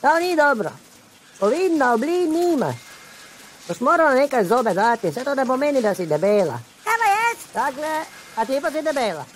To ni dobro. Povidno oblin nimaš. Boš morala nekaj zobe dati, vse to ne pomeni, da si debela. Kaj pa jaz? Takle, a ti pa si debela.